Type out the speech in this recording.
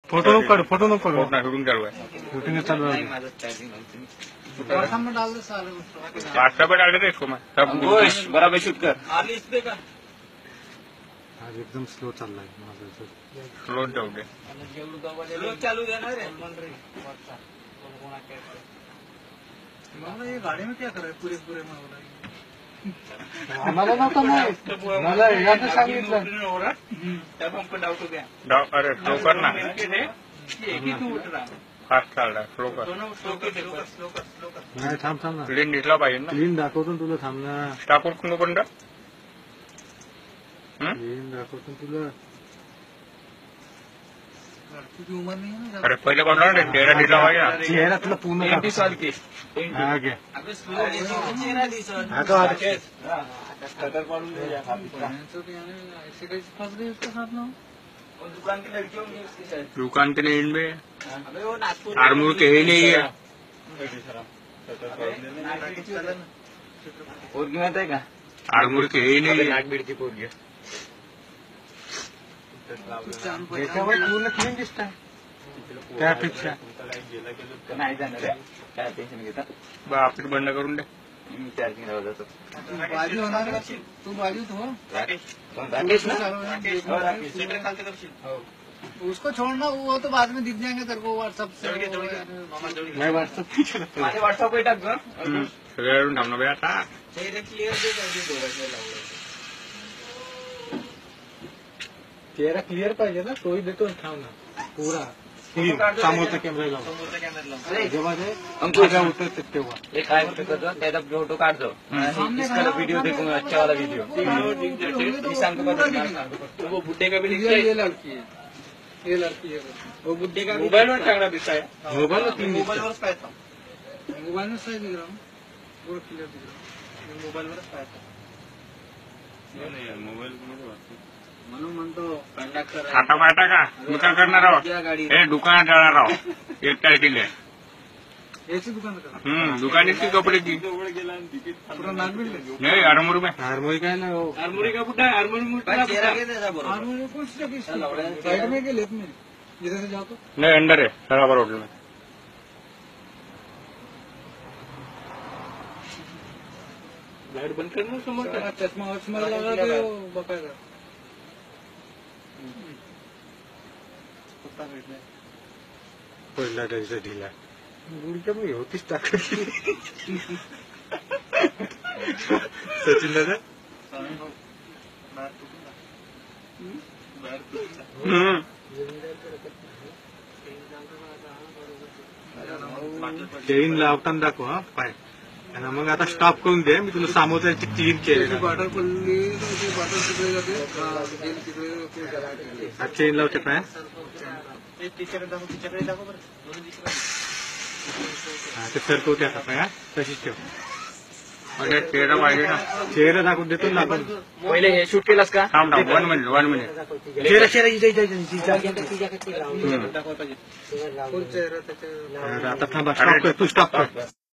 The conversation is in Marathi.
फोटो नको काढू, फोटो नको काढू. शूटिंग चालू आहे. शूटिंग चालू आहे. व्हाट्सएप पे डाल देते इसको मैं सब बराबर शूट कर. आज एकदम स्लो चाललाय माझं. स्लो जाऊ दे. चालू देना रे ये गाड़ी में क्या कर रहे पूरे पूरे में हो रहा है. आम्हाला नव्हतं माहित. मला याचं सांगितलं. अरे स्लो कर ना. एक ही तू उठ रहा फास्ट चाल रहा है. स्लो कर. नाही थांब थांब ना. क्लीन दिसला पाहिजे ना. क्लीन दाखवतो ना तुला, थांब ना. स्टॉप करून पण क्लीन दाखवतो ना तुला. तुझी उम्र नहीं है ना. अरे पहिले कोण चेहरा दिसला पाहिजे ना. चेहरा तुला पूर्ण दाखव. साल की हा घे. चेहरा दिसत. आता ऐसे कैसे फंस गए उसके साथ ना. दुकान की लड़की होंगी उसके साथ. दुकान के लिए इनमें अबे वो नागपुर आरमूर के ही नहीं है. पोरगी माहित आहे का. आरमूर के ही नहीं है. नागबीडची पोरगी. त्याच्यावर पूर्ण क्लीन दिसतंय. त्यापेक्षा नाही जाणार रे. काय टेन्शन घेता. बापरे बंद करून दे. चार्जिंग लावला जातो. बाजू होणार का? तू बाजूत हो. राकेश ना. उसको छोड़ना, वो तो बाद में दिख जाएंगे तेरे को व्हाट्सएप से. नाही व्हॉट्सअप माझ्या व्हॉट्सअपवर टाक गं. सगळ्यावरून थांबणं बे आता. चेहरे क्लिअर दे पाहिजे दोघांना लावलं. चेहरा क्लिअर पाहिजे ना, तोही देतो. थांब ना पुरा क्लीन. समोरचा कॅमेरा लाव. समोरचा कॅमेरा जेव्हा ते अंकुश उतरते तेव्हा ये काय करतो त्याचा फोटो काढतो. इसका वीडियो देखूंगा अच्छा वाला वीडियो. मी सांगतो का वो बुड्ढे का भी दिखता है. ये लड़की है, ये लड़की है. वो बुड्ढे का मोबाईल वर चांगला दिसता है. मोबाईल मोबाईल वरच पाहतो. मोबाइल में सही दिख रहा हूँ, पूरा क्लियर दिख रहा मोबाईल वरच पाहतो. म्हणून म्हणतो कंडक्टर आता पाहता का मी काय करणार आहोत. गाडी हे दुकानात जाणार आहोत 1 तारखेला. है. याची दुकान का दुकानाची कपड्याची पूरा नागबीड में. नाही आरमूर में. हार्मोनी काय ना हो. हार्मोनी का बुड्ढा हार्मोनी चेहरा घे त्याचा बरोबर. और वो कौन सी जगह साइड में के लेफ्ट में इधर से जाओ तो. नाही अंदर आहे सरावर होटल में. लाईट बंद कर ना समोर. चश्मा वश्मा लगा के बकायदा. पडला त्याचा ढिला. गुडच्या मग होतीच टाकत. सचिन दादा चेन लावताना दाखव हा पाय. आणि मग आता स्टॉप करून दे. मी तुला समोरचा क्लीन केले. बॉटल पडली तर बॉटल तिकडे जाते. हा चेन लावते पाय. टीचर दाखव टीचरकडे दाखव बरं. हा ते सरकवते आता पाय. हा तशीच ठेव. म्हणजे चेहरा पाहिजे ना. चेहरा दाखवून देतो ना आपण. पहिले हे शूट केलास का. थांब 1 मिनिट. चेहरा चेहरा फुल चेहरा त्याच्या. आता थांबा. स्टॉप कर. तू स्टॉप कर.